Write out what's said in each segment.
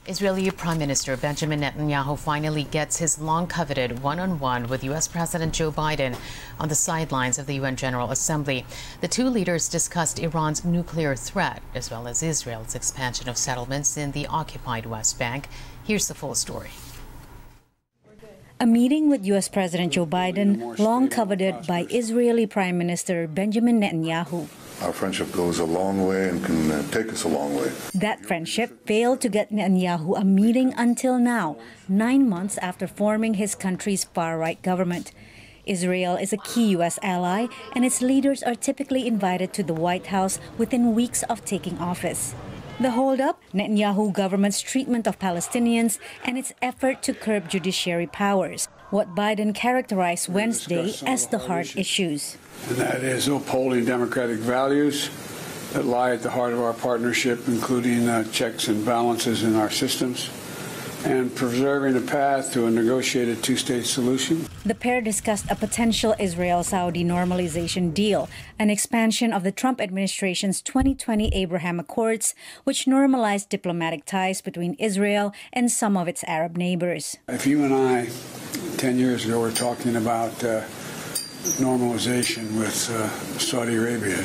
Israeli Prime Minister Benjamin Netanyahu finally gets his long-coveted one-on-one with U.S. President Joe Biden on the sidelines of the UN General Assembly. The two leaders discussed Iran's nuclear threat, as well as Israel's expansion of settlements in the occupied West Bank. Here's the full story. A meeting with U.S. President Joe Biden, long coveted by Israeli Prime Minister Benjamin Netanyahu. Our friendship goes a long way and can take us a long way. That friendship failed to get Netanyahu a meeting until now, 9 months after forming his country's far-right government. Israel is a key U.S. ally, and its leaders are typically invited to the White House within weeks of taking office. The holdup, Netanyahu government's treatment of Palestinians and its effort to curb judiciary powers, what Biden characterized Wednesday as the hard issues. And that is upholding democratic values that lie at the heart of our partnership, including checks and balances in our systems, and preserving a path to a negotiated two-state solution. The pair discussed a potential Israel-Saudi normalization deal, an expansion of the Trump administration's 2020 Abraham Accords, which normalized diplomatic ties between Israel and some of its Arab neighbors. If you and I, 10 years ago, were talking about normalization with Saudi Arabia,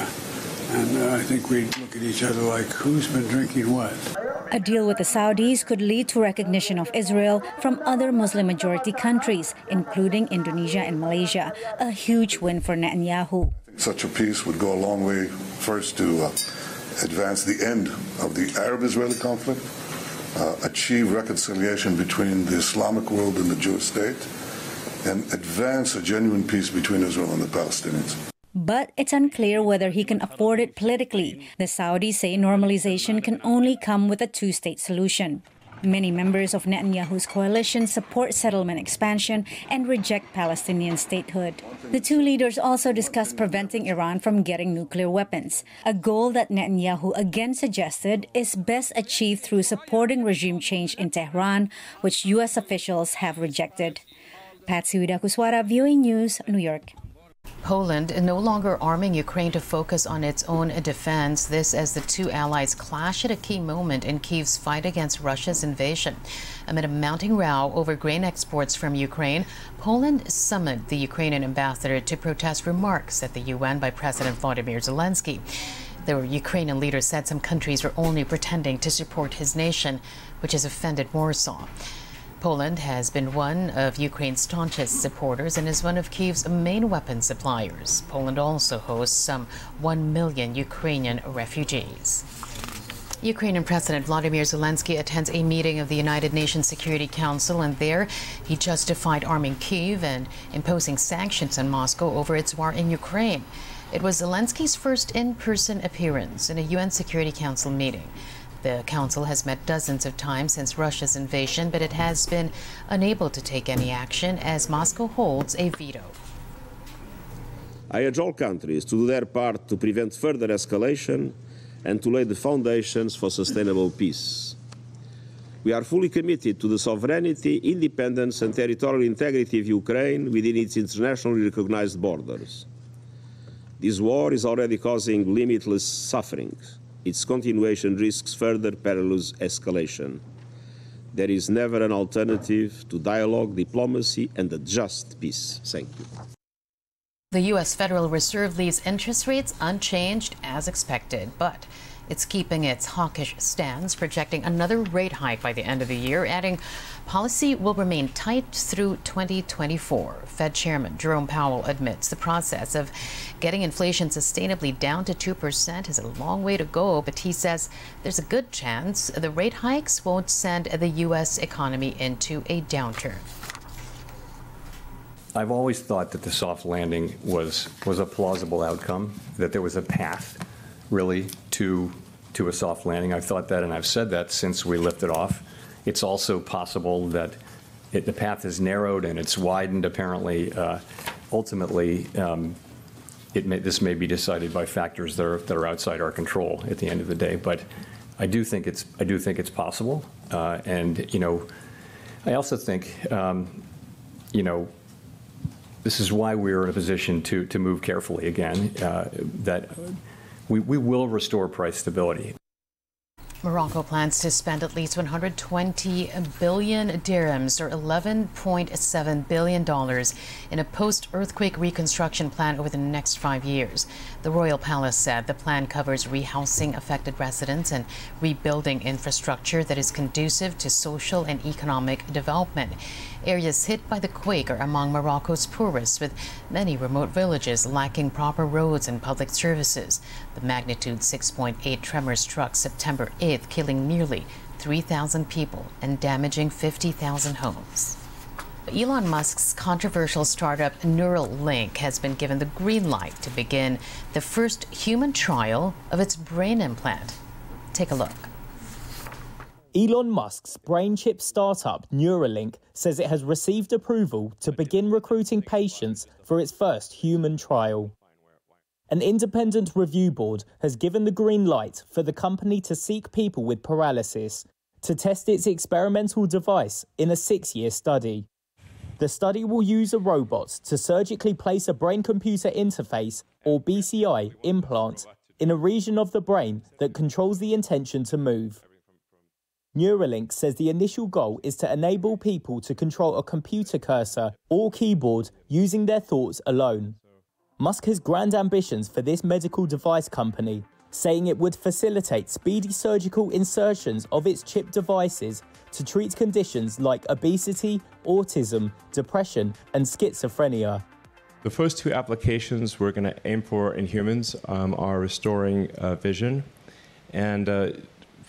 and I think we'd look at each other like, who's been drinking what? A deal with the Saudis could lead to recognition of Israel from other Muslim-majority countries, including Indonesia and Malaysia, a huge win for Netanyahu. Such a peace would go a long way, first, to advance the end of the Arab-Israeli conflict, achieve reconciliation between the Islamic world and the Jewish state, and advance a genuine peace between Israel and the Palestinians. But it's unclear whether he can afford it politically. The Saudis say normalization can only come with a two-state solution. Many members of Netanyahu's coalition support settlement expansion and reject Palestinian statehood. The two leaders also discussed preventing Iran from getting nuclear weapons, a goal that Netanyahu again suggested is best achieved through supporting regime change in Tehran, which U.S. officials have rejected. Patsy Widakuswara, VOA News, New York. Poland no longer arming Ukraine to focus on its own defense. This as the two allies clash at a key moment in Kyiv's fight against Russia's invasion. Amid a mounting row over grain exports from Ukraine, Poland summoned the Ukrainian ambassador to protest remarks at the UN by President Volodymyr Zelensky. The Ukrainian leader said some countries were only pretending to support his nation, which has offended Warsaw. Poland has been one of Ukraine's staunchest supporters and is one of Kyiv's main weapon suppliers. Poland also hosts some 1 million Ukrainian refugees. Ukrainian President Volodymyr Zelensky attends a meeting of the United Nations Security Council, and there he justified arming Kyiv and imposing sanctions on Moscow over its war in Ukraine. It was Zelensky's first in-person appearance in a UN Security Council meeting. The Council has met dozens of times since Russia's invasion, but it has been unable to take any action as Moscow holds a veto. I urge all countries to do their part to prevent further escalation and to lay the foundations for sustainable peace. We are fully committed to the sovereignty, independence and territorial integrity of Ukraine within its internationally recognized borders. This war is already causing limitless suffering. Its continuation risks further perilous escalation. There is never an alternative to dialogue, diplomacy, and a just peace. Thank you. The U.S. Federal Reserve leaves interest rates unchanged as expected, but it's keeping its hawkish stance, projecting another rate hike by the end of the year, adding policy will remain tight through 2024. Fed Chairman Jerome Powell admits the process of getting inflation sustainably down to 2% is a long way to go, but he says there's a good chance the rate hikes won't send the U.S. economy into a downturn. I've always thought that the soft landing was a plausible outcome, that there was a path, really, to a soft landing. I've thought that, and I've said that since we lifted off. It's also possible that the path is narrowed and it's widened, apparently. Ultimately, this may be decided by factors that are outside our control at the end of the day. But I do think it's possible, and I also think this is why we're in a position to move carefully again, that we will restore price stability. Morocco plans to spend at least 120 billion dirhams, or $11.7 billion, in a post-earthquake reconstruction plan over the next 5 years. The Royal Palace said the plan covers rehousing affected residents and rebuilding infrastructure that is conducive to social and economic development. Areas hit by the quake are among Morocco's poorest, with many remote villages lacking proper roads and public services. The magnitude 6.8 tremor struck September 8th, killing nearly 3,000 people and damaging 50,000 homes. Elon Musk's controversial startup Neuralink has been given the green light to begin the first human trial of its brain implant. Take a look. Elon Musk's brain chip startup Neuralink says it has received approval to begin recruiting patients for its first human trial. An independent review board has given the green light for the company to seek people with paralysis to test its experimental device in a 6-year study. The study will use a robot to surgically place a brain-computer interface, or BCI, implant in a region of the brain that controls the intention to move. Neuralink says the initial goal is to enable people to control a computer cursor or keyboard using their thoughts alone. Musk has grand ambitions for this medical device company, saying it would facilitate speedy surgical insertions of its chip devices to treat conditions like obesity, autism, depression, and schizophrenia. The first 2 applications we're going to aim for in humans are restoring vision, and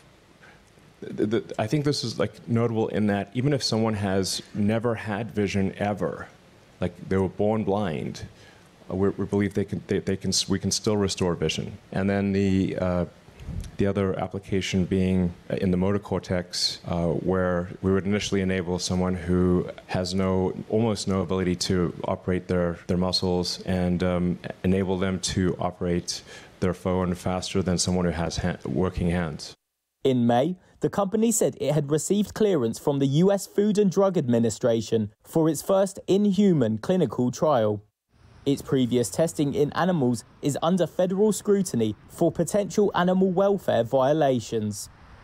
I think this is notable in that even if someone has never had vision ever, like they were born blind, we believe we can still restore vision. And then the other application being in the motor cortex, where we would initially enable someone who has almost no ability to operate their muscles and enable them to operate their phone faster than someone who has working hands. In May, the company said it had received clearance from the US Food and Drug Administration for its first in-human clinical trial. Its previous testing in animals is under federal scrutiny for potential animal welfare violations.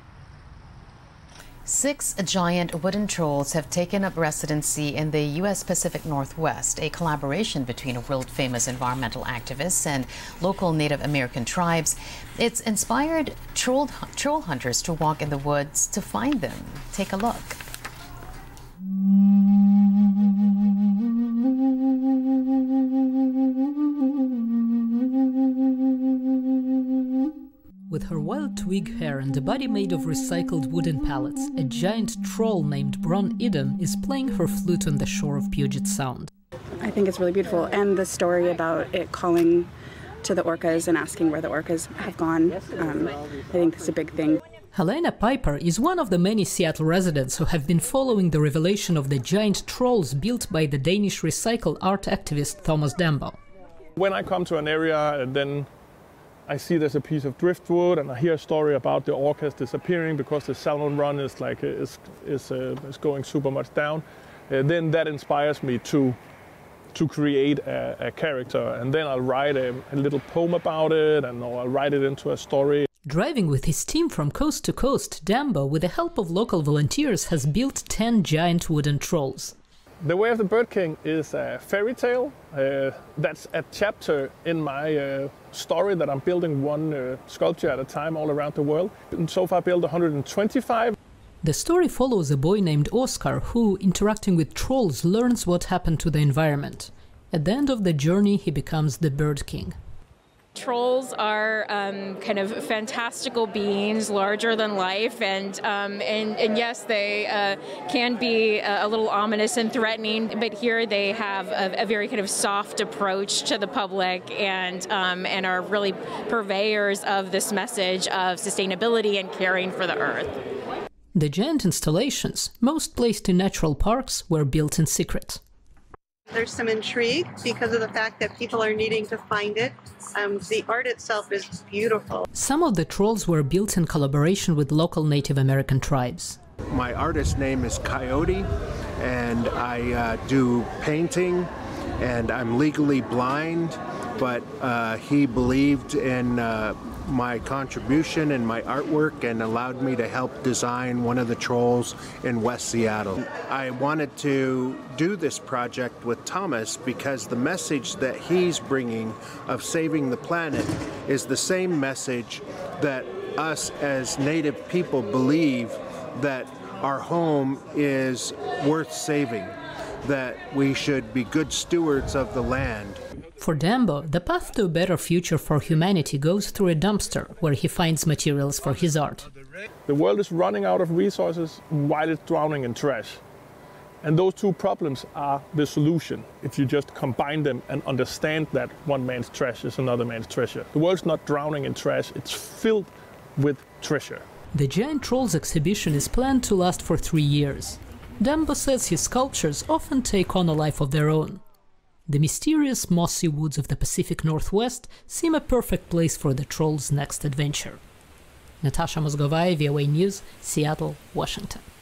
6 giant wooden trolls have taken up residency in the U.S. Pacific Northwest, a collaboration between world-famous environmental activists and local Native American tribes. It's inspired troll hunters to walk in the woods to find them. Take a look. With her wild twig hair and a body made of recycled wooden pallets, a giant troll named Bron Eden is playing her flute on the shore of Puget Sound. I think it's really beautiful, and the story about it calling to the orcas and asking where the orcas have gone, I think that's a big thing. Helena Piper is one of the many Seattle residents who have been following the revelation of the giant trolls built by the Danish recycle art activist Thomas Dambo. When I come to an area and then I see there's a piece of driftwood and I hear a story about the orcas disappearing because the salmon run is going super much down, then that inspires me to create a character, and then I'll write a little poem about it, and or I'll write it into a story. Driving with his team from coast to coast, Dambo, with the help of local volunteers, has built 10 giant wooden trolls. The Way of the Bird King is a fairy tale. That's a chapter in my story that I'm building one sculpture at a time all around the world. And so far I built 125. The story follows a boy named Oscar who, interacting with trolls, learns what happened to the environment. At the end of the journey, he becomes the Bird King. Trolls are kind of fantastical beings, larger than life, and yes, they can be a little ominous and threatening. But here they have a very kind of soft approach to the public, and are really purveyors of this message of sustainability and caring for the earth. The giant installations, most placed in natural parks, were built in secret. There's some intrigue because of the fact that people are needing to find it. The art itself is beautiful. Some of the trolls were built in collaboration with local Native American tribes. My artist name is Coyote, and I do painting, and I'm legally blind, but he believed in my contribution and my artwork and allowed me to help design one of the trolls in West Seattle. I wanted to do this project with Thomas because the message that he's bringing of saving the planet is the same message that us as Native people believe, that our home is worth saving, that we should be good stewards of the land. For Dembo, the path to a better future for humanity goes through a dumpster where he finds materials for his art. The world is running out of resources while it's drowning in trash. And those two problems are the solution if you just combine them and understand that one man's trash is another man's treasure. The world's not drowning in trash, it's filled with treasure. The Giant Trolls exhibition is planned to last for 3 years. Dembo says his sculptures often take on a life of their own. The mysterious mossy woods of the Pacific Northwest seem a perfect place for the Trolls' next adventure. Natasha Mozgovaya, VOA News, Seattle, Washington.